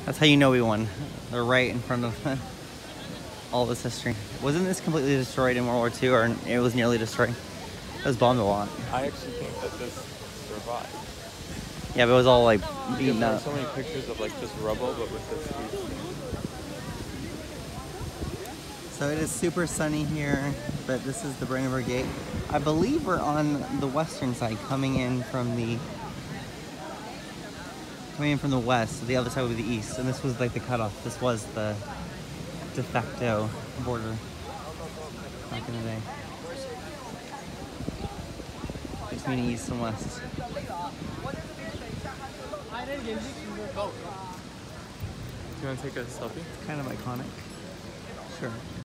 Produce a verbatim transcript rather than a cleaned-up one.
That's how you know we won. They're right in front of all this history. Wasn't this completely destroyed in World War Two, or it was nearly destroyed? It was bombed a lot. I actually think that this survived. Yeah, but it was all like beaten There are up. so many pictures of like just rubble, but with this huge. So it is super sunny here, but this is the Brandenburg Gate. I believe we're on the western side, coming in from the coming in from the west. So the other side would be the east, and this was like the cutoff. This was the de facto border back in the day. It's meaning east and west. Do you want to take a selfie? Kind of iconic. Sure.